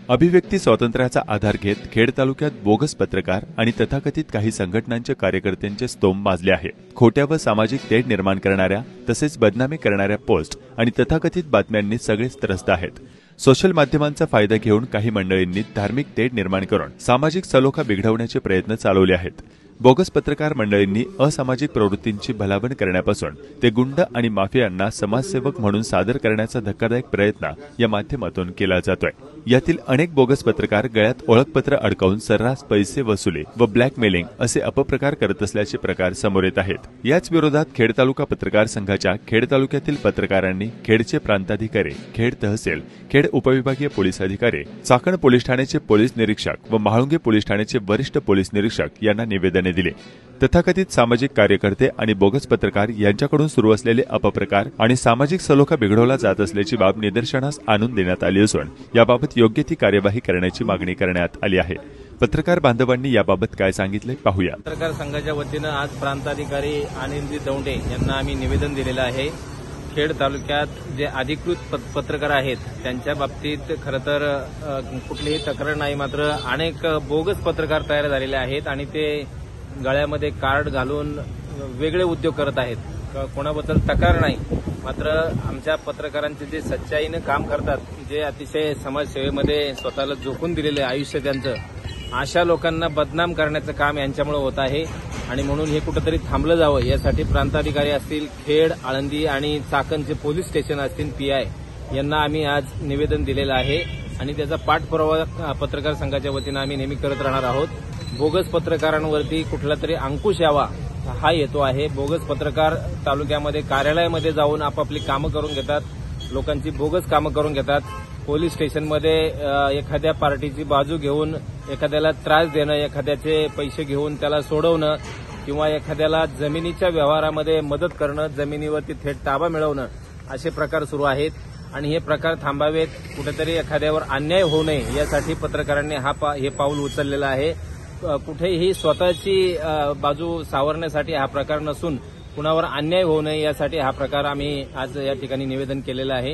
अभिव्यक्ती स्वातंत्र्याचा आधार घेत खेड तालुक्यात बोगस पत्रकार आणि तथाकथित काही संघटनांच्या कार्यकर्त्यांचे स्तोम माजले आहे। खोट्या व सामाजिक तेढ निर्माण करणाऱ्या तसेच बदनामी करणाऱ्या पोस्ट आणि तथाकथित बातम्यांनी सगळेच त्रस्त आहेत। सोशल माध्यमांचा फायदा घेऊन काही मंडळींनी धार्मिक तेढ निर्माण करून सामाजिक सलोखा बिघडवण्याचे प्रयत्न चालवले आहेत। बोगस पत्रकार मंडळींनी असामाजिक प्रवृत्तींची भलावण करण्यापासून ते गुंड आणि माफियांना समाजसेवक म्हणून सादर करण्याचा धक्कादायक प्रयत्न या माध्यमातून केला जातोय। यातील अनेक बोगस पत्रकार गळ्यात ओळखपत्र अडकवून सर्रास पैसे वसुली व ब्लॅकमेलिंग असे अपप्रकार करत असल्याचे प्रकार समोर येत आहेत। याच विरोधात खेड तालुका पत्रकार संघाच्या खेड तालुक्यातील पत्रकारांनी खेडचे प्रांताधिकारी, खेड तहसील, खेड उपविभागीय पोलीस अधिकारी, चाकण पोलीस ठाण्याचे पोलीस निरीक्षक व म्हाळुंगे पोलीस ठाण्याचे वरिष्ठ पोलीस निरीक्षक यांना निवेदने दिले। तथाकथित सामाजिक कार्यकर्ते आणि बोगस पत्रकार यांच्याकडून सुरू असलेले अपप्रकार आणि सामाजिक सलोखा बिघडवला जात असल्याची बाब निदर्शनास आणून देण्यात आली असून याबाबत योग्य ती कार्यवाही करण्याची मागणी करण्यात आली आहे। पत्रकार बांधवांनी याबाबत काय सांगितले पाहूया। पत्रकार संघाच्या वतीनं आज प्रांताधिकारी अनिलजी दौंडे यांना आम्ही निवेदन दिलेलं आहे। खेड तालुक्यात जे अधिकृत पत्रकार आहेत त्यांच्या बाबतीत खरं तर कुठलीही तक्रार नाही, मात्र अनेक बोगस पत्रकार तयार झालेले आहेत आणि ते गळ्यामध्ये कार्ड घालून वेगळे उद्योग करत आहेत। कोणाबद्दल तक्रार नाही, मात्र आमच्या पत्रकारांचे जे सच्चाईनं काम करतात, जे अतिशय समाजसेवेमध्ये स्वतःला झोकून दिलेले आयुष्य त्यांचं, अशा लोकांना बदनाम करण्याचं काम यांच्यामुळे होत आहे आणि म्हणून हे कुठेतरी थांबलं जावं यासाठी प्रांताधिकारी असतील, खेड, आळंदी आणि चाकणचे पोलीस स्टेशन असतील, पीआय यांना आम्ही आज निवेदन दिलेलं आहे आणि त्याचा पाठपुरावा पत्रकार संघाच्या वतीनं आम्ही नेहमी करत राहणार आहोत। बोगस पत्रकारांवरती कुठला तरी अंकुश यावा हा हेतू आहे। बोगस पत्रकार तालुक्यामध्ये कार्यालयामध्ये जाऊन आपापली कामं करून घेतात, लोकांची बोगस कामं करून घेतात। पोलीस स्टेशनमध्ये एखाद्या पार्टीची बाजू घेऊन एखाद्याला त्रास देणं, एखाद्याचे पैसे घेऊन त्याला सोडवणं किंवा एखाद्याला जमिनीच्या व्यवहारामध्ये मदत करणं, जमिनीवरती थेट ताबा मिळवणं असे प्रकार सुरू आहेत आणि हे प्रकार थांबावेत, कुठेतरी एखाद्यावर अन्याय होऊ नये यासाठी पत्रकारांनी हे पाऊल उचललेलं आहे। कुठेही स्वतःची बाजू सावरण्यासाठी हा प्रकार नसून कुणावर अन्याय होऊ नये यासाठी हा प्रकार आम्ही आज या ठिकाणी निवेदन केलेलं आहे।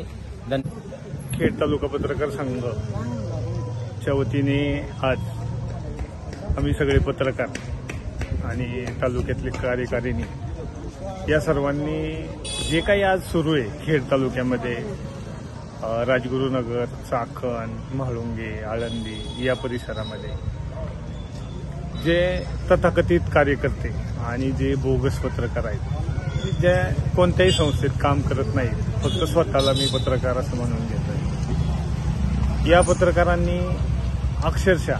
खेड तालुका पत्रकार संघाच्या वतीने आज आम्ही सगळे पत्रकार आणि तालुक्यातले कार्यकारिणी या सर्वांनी जे काही आज सुरू आहे खेड तालुक्यामध्ये राजगुरुनगर, चाकण, म्हाळुंगे, आळंदी या परिसरामध्ये जे तथाकथित कार्यकर्ते आणि जे बोगस पत्रकार आहेत, जे कोणत्याही संस्थेत काम करत नाहीत, फक्त स्वतःला मी पत्रकार असं म्हणून घेतोय, या पत्रकारांनी अक्षरशः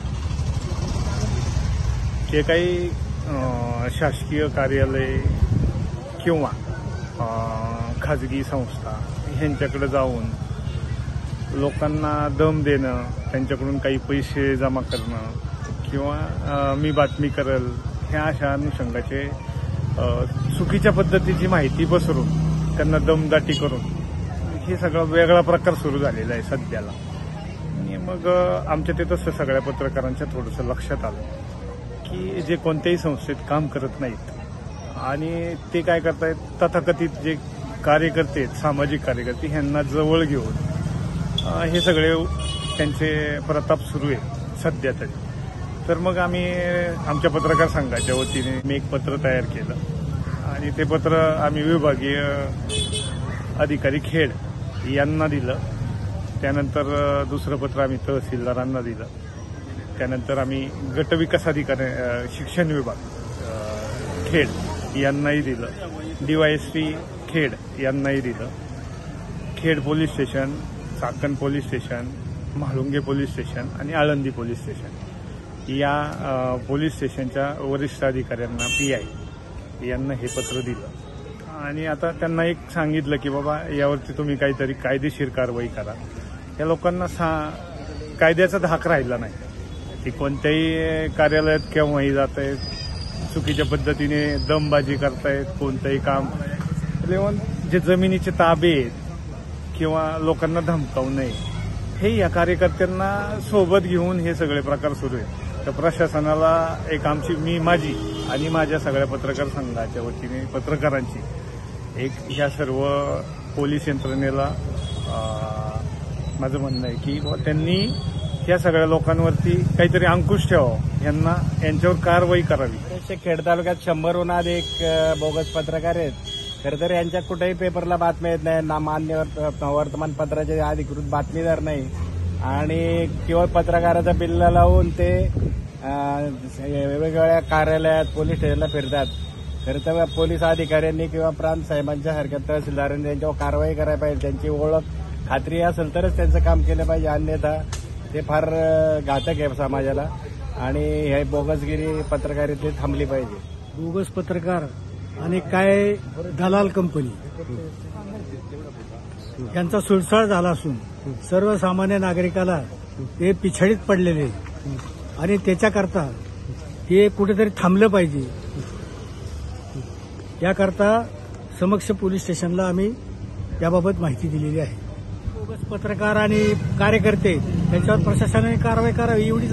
जे काही शासकीय कार्यालय किंवा खाजगी संस्था ह्यांच्याकडे जाऊन लोकांना दम देणं, त्यांच्याकडून काही पैसे जमा करणं किंवा मी बातमी करेल ह्या अशा अनुषंगाचे चुकीच्या पद्धतीची माहिती पसरून त्यांना दमदाटी करून हे सगळा वेगळा प्रकार सुरू झालेला आहे सध्याला। आणि मग आमच्या ते तसं सगळ्या पत्रकारांच्या थोडंसं लक्षात आलं की जे कोणत्याही संस्थेत काम करत नाहीत आणि ते काय करतायत, तथाकथित जे कार्यकर्ते आहेत, सामाजिक कार्यकर्ते ह्यांना जवळ घेऊन हे सगळे त्यांचे प्रताप सुरू आहे सध्या तरी। तर मग आम्ही आमच्या पत्रकार संघाच्या वतीने मी एक पत्र तयार केलं आणि ते पत्र आम्ही विभागीय अधिकारी खेड यांना दिलं। त्यानंतर दुसरं पत्र आम्ही तहसीलदारांना दिलं। त्यानंतर आम्ही गटविकास अधिकारी शिक्षण विभाग खेड यांनाही दिलं, डीवायएसपी खेड यांनाही दिलं। Khed police station, Chakan police station, Mhalunge police station आणि आळंदी पोलीस स्टेशन या पोलीस स्टेशनच्या वरिष्ठ अधिकाऱ्यांना, पीआय यांना हे पत्र दिलं आणि आता त्यांना एक सांगितलं की बाबा यावरती तुम्ही काहीतरी कायदेशीर कारवाई करा। या लोकांना कायद्याचा धाक राहिला नाही, ते कोणत्याही कार्यालयात केव्हाही जात आहेत, चुकीच्या पद्धतीने दमबाजी करतायत, कोणतंही काम जे जमिनीचे ताबे आहेत किंवा लोकांना धमकावू नये हे या कार्यकर्त्यांना सोबत घेऊन हे सगळे प्रकार सुरू आहेत। तर प्रशासनाला एक माझी आणि माझ्या सगळ्या पत्रकार संघाच्या वतीने पत्रकारांची एक ह्या सर्व पोलीस यंत्रणेला माझं म्हणणं आहे की त्यांनी ह्या सगळ्या लोकांवरती काहीतरी अंकुश ठेवावा, यांच्यावर कारवाई करावी. खेड तालुक्यात 100हून अधिक बोगस पत्रकार आहेत. खरं तर यांच्या कुठेही पेपरला बातम्या येत नाही, ना मान्य वर्तमानपत्राचे अधिकृत बातमीदार नाही आणि केवळ पत्रकाराचं बिल्ल लावून ते वेगवेगळ्या कार्यालयात पोलीस स्टेशनला फिरतात. खरं तर पोलीस अधिकाऱ्यांनी किंवा प्रांत साहेबांच्या सारख्या तहसीलदारांनी त्यांच्यावर कारवाई करायला पाहिजे. त्यांची ओळख खात्री असेल तरच त्यांचं काम केलं पाहिजे, अन्यथा ते फार घातक आहे समाजाला आणि हे बोगसगिरी पत्रकारिता थांबली पाहिजे. बोगस पत्रकार आणि काय दलाल कंपनी यांचा सुळसुळाट झाला असून सर्वसामान्य नागरिकाला ते पिछाडीत पडलेले आणि त्याच्याकरता हे कुठेतरी थांबलं पाहिजे. याकरता समक्ष पोलीस स्टेशनला आम्ही याबाबत माहिती दिलेली आहे. बोगस पत्रकार आणि कार्यकर्ते त्यांच्यावर प्रशासनाने कारवाई करावी एवढीच